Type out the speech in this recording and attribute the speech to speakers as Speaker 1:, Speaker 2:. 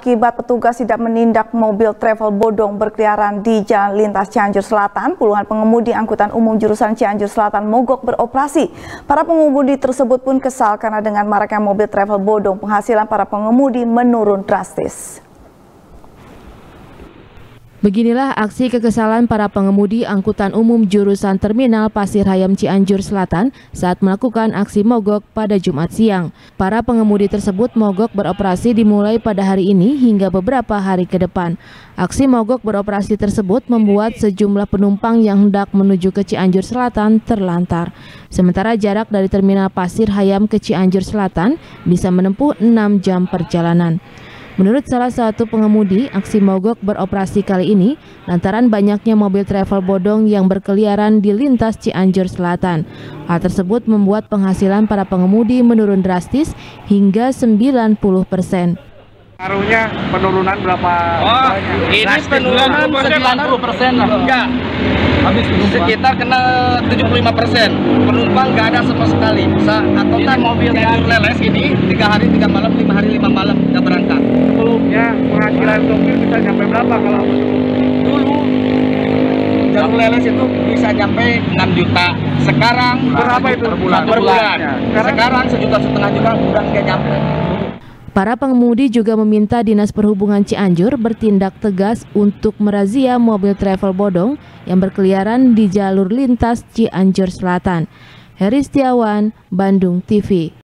Speaker 1: Akibat petugas tidak menindak mobil travel bodong berkeliaran di jalan lintas Cianjur Selatan, puluhan pengemudi angkutan umum jurusan Cianjur Selatan mogok beroperasi. Para pengemudi tersebut pun kesal karena dengan maraknya mobil travel bodong, penghasilan para pengemudi menurun drastis.
Speaker 2: Beginilah aksi kekesalan para pengemudi angkutan umum jurusan Terminal Pasir Hayam Cianjur Selatan saat melakukan aksi mogok pada Jumat siang. Para pengemudi tersebut mogok beroperasi dimulai pada hari ini hingga beberapa hari ke depan. Aksi mogok beroperasi tersebut membuat sejumlah penumpang yang hendak menuju ke Cianjur Selatan terlantar. Sementara jarak dari Terminal Pasir Hayam ke Cianjur Selatan bisa menempuh 6 jam perjalanan. Menurut salah satu pengemudi, aksi mogok beroperasi kali ini lantaran banyaknya mobil travel bodong yang berkeliaran di lintas Cianjur Selatan. Hal tersebut membuat penghasilan para pengemudi menurun drastis hingga 90%.
Speaker 3: Pengaruhnya penurunan berapa?
Speaker 4: Ini penurunan 90% lah. Enggak. Habis sekitar kena 75%. Penumpang nggak ada sama sekali. Angkutan mobil yang leles ini 3 hari 3 malam, 5 hari 5 malam udah berangkat.
Speaker 3: Sebelumnya penghasilan sopir bisa sampai berapa kalau
Speaker 4: Dulu jalur leles itu bisa sampai 6 juta. Sekarang
Speaker 3: berapa itu?
Speaker 4: Per bulan. Sekarang 1,5 juta juga udah nggak nyampe.
Speaker 2: Para pengemudi juga meminta Dinas Perhubungan Cianjur bertindak tegas untuk merazia mobil travel bodong yang berkeliaran di jalur lintas Cianjur Selatan. Heri Setiawan, Bandung TV.